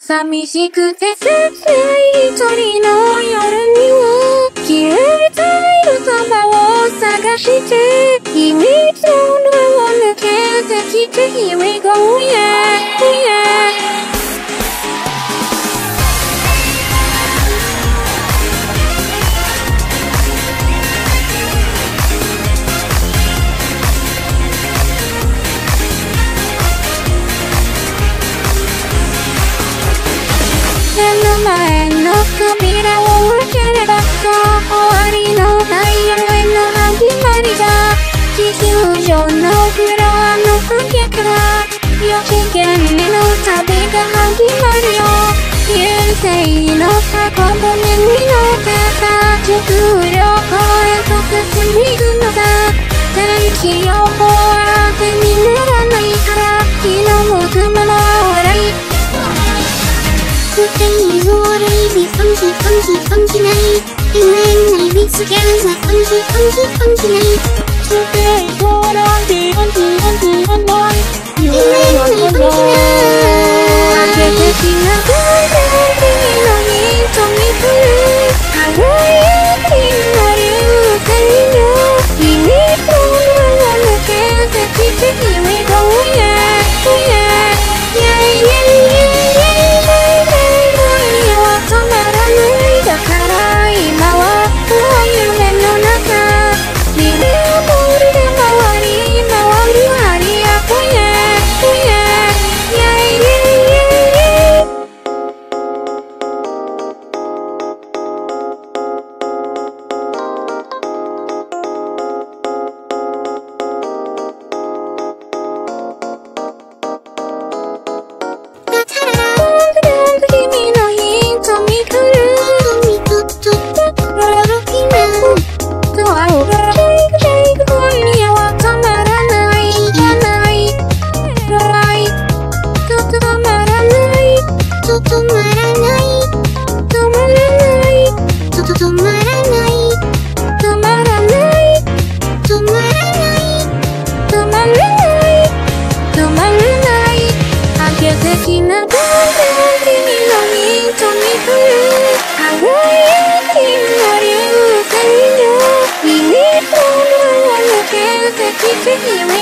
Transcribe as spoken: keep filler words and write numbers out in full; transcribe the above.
寂しくて切ない一人の夜には消えた色玉を探して秘密の輪を抜けてきて Here we go yeah yeah目の前の扉を開ければそう終わりのない夜への始まりだ地球上のフロアの影から四次元への旅が始まるよ流星の箱舟に乗ってた地空旅行へと進み行くのだ天気予報は当てにならないから気の向くまま笑いThings are easy, funky, funky, funky night. And then I be together, funky, funky, funky night. Today, what are the funky, funky, funky night? And then I funky night. 開けてきながら君の瞳来る輝きの流星よ秘密の輪を抜けてきて Here we go, yeah, yeah, yeah, yeah, yeah.止まらないだから今はもう夢の中リレーボールで回り回るハリアップ Yeah Yeah Yeah Yeah Yeah 君の瞳来るドアをシェイクシェイク今夜は止まらないじゃない止まらない止まらない止まらない止まらない止まらない止まらない止まらない止まらない開けてきながら君の瞳来る輝きの流星よ秘密の輪を抜けてきて